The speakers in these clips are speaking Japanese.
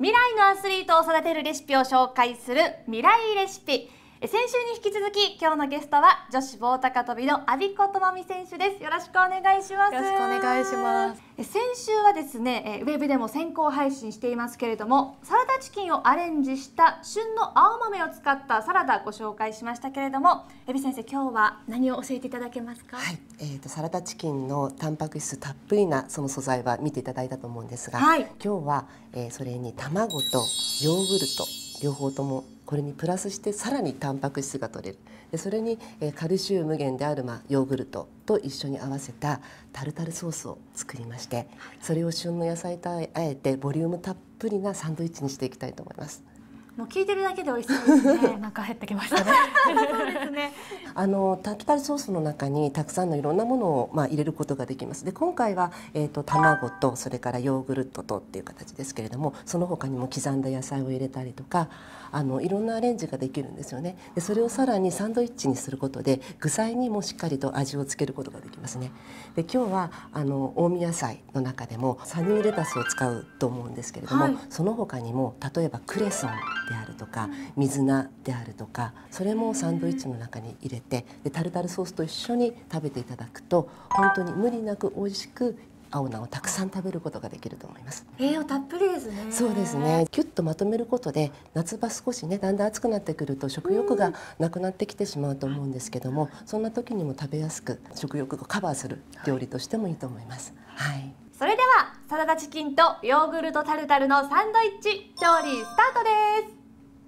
未来のアスリートを育てるレシピを紹介する未来レシピ。先週に引き続き今日のゲストは女子棒高跳びの安比子智美選手です。よろしくお願いします。 よろしくお願いします。 先週はですね、ウェブでも先行配信していますけれども、サラダチキンをアレンジした旬の青豆を使ったサラダご紹介しましたけれども、海老先生、今日は何を教えていただけますか？ はい、サラダチキンのタンパク質たっぷりなその素材は見ていただいたと思うんですが、 はい、 今日は、それに卵とヨーグルト両方ともこれにプラスしてさらにタンパク質が取れる。でそれに、カルシウム源である、ヨーグルトと一緒に合わせたタルタルソースを作りまして、それを旬の野菜とあえてボリュームたっぷりなサンドイッチにしていきたいと思います。 もう聞いてるだけで美味しそうですね。 お腹減ってきましたね。 そうですね。 タルタルソースの中にたくさんのいろんなものを、入れることができます。で今回は、卵とそれからヨーグルトとっていう形ですけれども、その他にも刻んだ野菜を入れたりとか、いろんなアレンジができるんですよね。でそれをさらにサンドイッチにすることで具材にもしっかりと味をつけることができますね。で今日は近江野菜の中でもサニーレタスを使うと思うんですけれども、はい、その他にも例えばクレソンであるとか水菜であるとか、それもサンドイッチの中に入れて、でタルタルソースと一緒に食べていただくと本当に無理なく美味しく青菜をたくさん食べることができると思います。 栄養たっぷりですね。 そうですね。キュッとまとめることで夏場少しねだんだん暑くなってくると食欲がなくなってきてしまうと思うんですけども、そんな時にも食べやすく食欲をカバーする料理としてもいいと思います。はい。 それではサラダチキンとヨーグルトタルタルのサンドイッチ調理スタートです。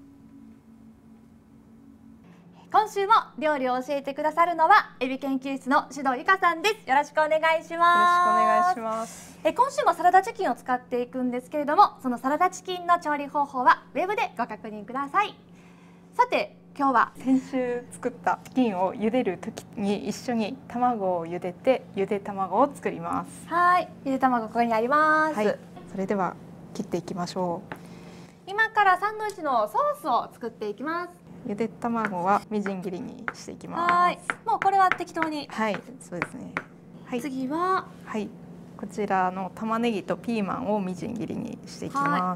今週も料理を教えてくださるのはエビ研究室の首藤由香さんです。よろしくお願いします。 よろしくお願いします。 今週もサラダチキンを使っていくんですけれども、そのサラダチキンの調理方法はウェブでご確認ください。さて今日は先週作ったチキンを茹でる時に一緒に卵を茹でてゆで卵を作ります。 はい、ゆで卵ここにあります。 はい、それでは切っていきましょう。 今からサンドイッチのソースを作っていきます。 ゆで卵はみじん切りにしていきます。 はい、もうこれは適当に。 はい、そうですね。はい、 次は、 はい、こちらの玉ねぎとピーマンをみじん切りにしていきます。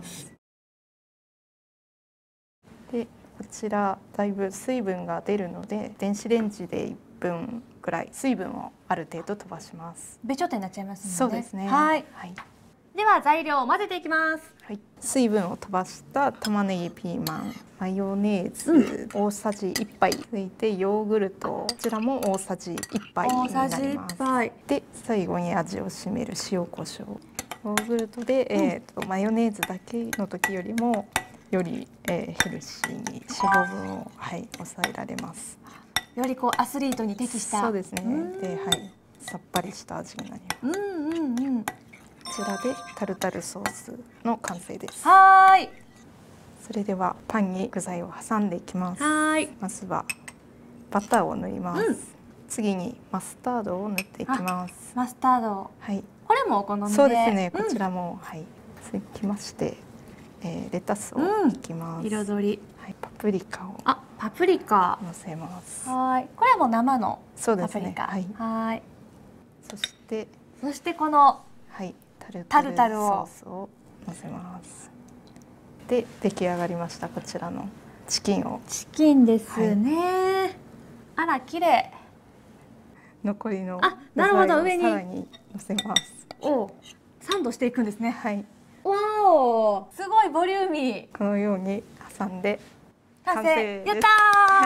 で、こちらだいぶ水分が出るので電子レンジで1分くらい水分をある程度飛ばします。 べちょってなっちゃいますので。 そうですね。 はい。 はい。 では材料を混ぜていきます。 はい、水分を飛ばした玉ねぎ、ピーマン、マヨネーズ、大さじ1杯、続いてヨーグルト、こちらも大さじ1杯になります。で、最後に味を締める塩コショウ。ヨーグルトで、マヨネーズだけの時よりもより、ヘルシーに脂肪分を、抑えられます。 よりこうアスリートに適した。 そうですね。で、さっぱりした味になります。こちらでタルタルソースの完成です。 はい。 それではパンに具材を挟んでいきます。 はい。 まずはバターを塗ります。次にマスタードを塗っていきます。 マスタード。 はい。 これもお好みで。 そうですね。こちらも続きまして、レタスをいきます。 彩り。 はい。パプリカを。 パプリカ。 乗せます。 はい。これはもう生のパプリカ。 はい。 はい。 そしてこのタルタルソースを乗せます。で出来上がりました。こちらのチキンを。 チキンですね。あら綺麗。 残りのなるほど、上にさらに乗せます。 サンドしていくんですね。 はい。 わお、すごいボリューミー。 このように挟んで完成。やった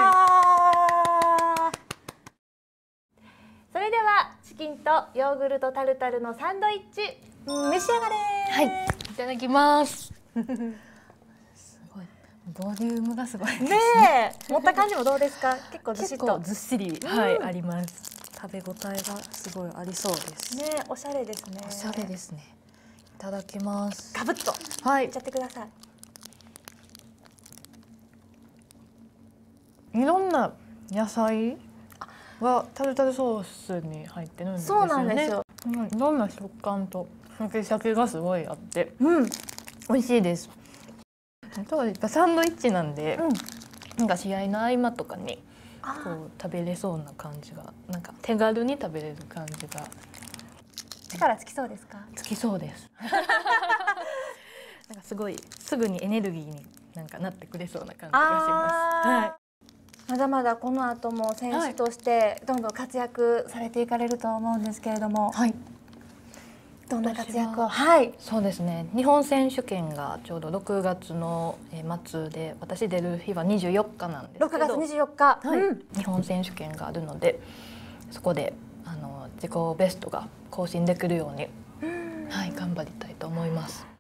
ー。それではチキンとヨーグルトタルタルのサンドイッチ召し上がれ。 はい、いただきます。すごいボリュームがすごいですね。 持った感じもどうですか？結構ずしっと。 ずっしりあります。食べ応えがすごいありそうですね。おしゃれですね。 おしゃれですね。いただきます。 ガブッといっちゃってください。いろんな野菜がタルタルソースに入ってるんですよね。 そうなんですよ。 いろんな食感とシャキがすごいあって、美味しいです。あとはやっぱサンドイッチなんで、なんか試合の合間とかにこう食べれそうな感じが、なんか手軽に食べれる感じが。 力つきそうですか？ つきそうです。 なんかすごいすぐにエネルギーになんかなってくれそうな感じがします。はい。 まだまだこの後も選手としてどんどん活躍されていかれると思うんですけれども、 はい、 どんな活躍を？ はい、そうですね。日本選手権がちょうど6月の末で、私出る日は24日なんですけど、 6月24日、 はい、日本選手権があるので、そこで自己ベストが更新できるように、はい、頑張りたいと思います。